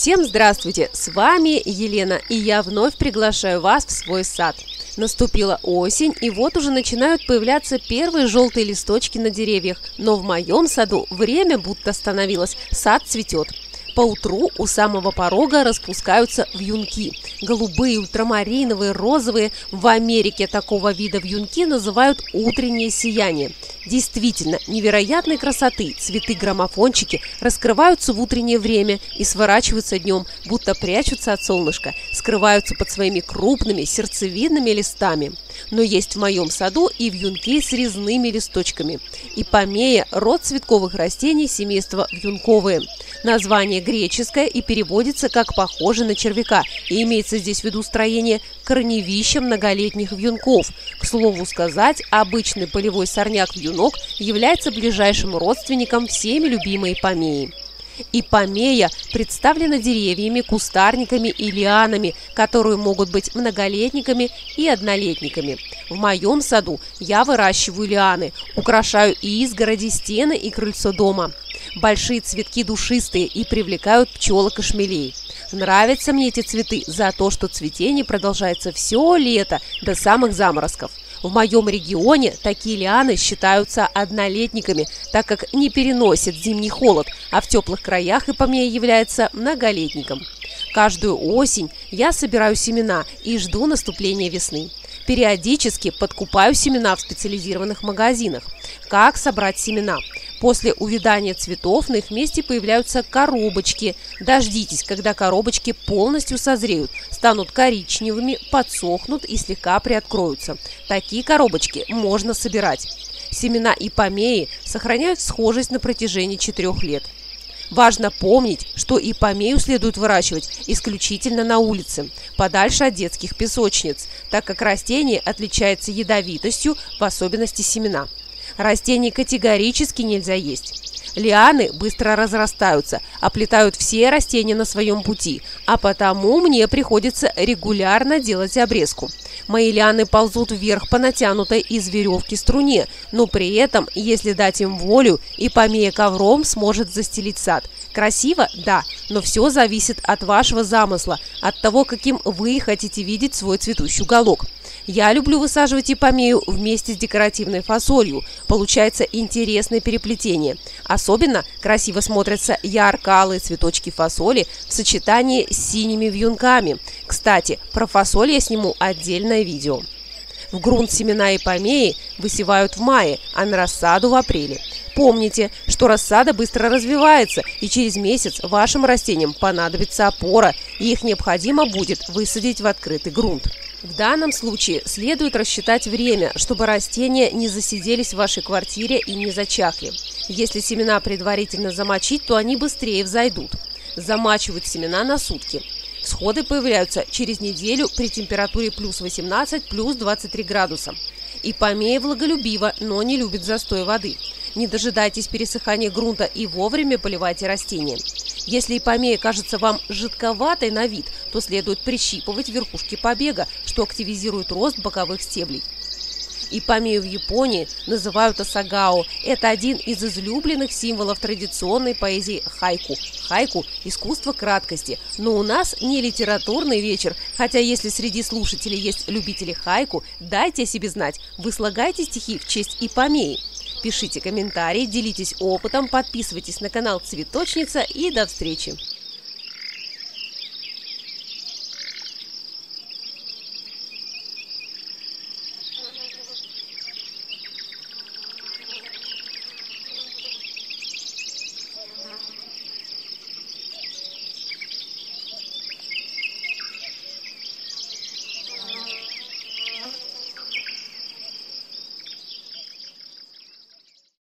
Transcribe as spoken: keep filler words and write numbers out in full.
Всем здравствуйте! С вами Елена, и я вновь приглашаю вас в свой сад. Наступила осень, и вот уже начинают появляться первые желтые листочки на деревьях, но в моем саду время будто остановилось, сад цветет. Поутру у самого порога распускаются вьюнки. Голубые, ультрамариновые, розовые. В Америке такого вида вьюнки называют утреннее сияние. Действительно, невероятной красоты цветы-граммофончики раскрываются в утреннее время и сворачиваются днем, будто прячутся от солнышка, скрываются под своими крупными сердцевидными листами. Но есть в моем саду и вьюнки с резными листочками. Ипомея – род цветковых растений семейства вьюнковые. Название греческое и переводится как «похоже на червяка», и имеется здесь в виду строение корневища многолетних вьюнков. К слову сказать, обычный полевой сорняк-вьюнок является ближайшим родственником всеми любимой ипомеи. Ипомея представлена деревьями, кустарниками и лианами, которые могут быть многолетниками и однолетниками. В моем саду я выращиваю лианы, украшаю и изгороди, стены и крыльцо дома. Большие цветки душистые и привлекают пчелок и шмелей. Нравятся мне эти цветы за то, что цветение продолжается все лето до самых заморозков. В моем регионе такие лианы считаются однолетниками, так как не переносят зимний холод, а в теплых краях ипомея является многолетником. Каждую осень я собираю семена и жду наступления весны. Периодически подкупаю семена в специализированных магазинах. Как собрать семена? После увядания цветов на их месте появляются коробочки. Дождитесь, когда коробочки полностью созреют, станут коричневыми, подсохнут и слегка приоткроются. Такие коробочки можно собирать. Семена ипомеи сохраняют схожесть на протяжении четырех лет. Важно помнить, что ипомею следует выращивать исключительно на улице, подальше от детских песочниц, так как растение отличается ядовитостью, в особенности семена. Растений категорически нельзя есть. Лианы быстро разрастаются, оплетают все растения на своем пути, а потому мне приходится регулярно делать обрезку. Мои лианы ползут вверх по натянутой из веревки струне, но при этом, если дать им волю, ипомея ковром сможет застелить сад. Красиво? Да, но все зависит от вашего замысла, от того, каким вы хотите видеть свой цветущий уголок. Я люблю высаживать ипомею вместе с декоративной фасолью. Получается интересное переплетение. Особенно красиво смотрятся ярко-алые цветочки фасоли в сочетании с синими вьюнками. Кстати, про фасоль я сниму отдельное видео. В грунт семена ипомеи высевают в мае, а на рассаду в апреле. Помните, что рассада быстро развивается, и через месяц вашим растениям понадобится опора, и их необходимо будет высадить в открытый грунт. В данном случае следует рассчитать время, чтобы растения не засиделись в вашей квартире и не зачахли. Если семена предварительно замочить, то они быстрее взойдут. Замачивают семена на сутки. Всходы появляются через неделю при температуре плюс восемнадцать – плюс двадцать три градуса. Ипомея влаголюбива, но не любит застой воды. Не дожидайтесь пересыхания грунта и вовремя поливайте растения. Если ипомея кажется вам жидковатой на вид, то следует прищипывать верхушки побега, что активизирует рост боковых стеблей. Ипомею в Японии называют асагао. Это один из излюбленных символов традиционной поэзии хайку. Хайку – искусство краткости. Но у нас не литературный вечер, хотя если среди слушателей есть любители хайку, дайте о себе знать. Вы слагаете стихи в честь ипомеи. Пишите комментарии, делитесь опытом, подписывайтесь на канал Цветочница и до встречи!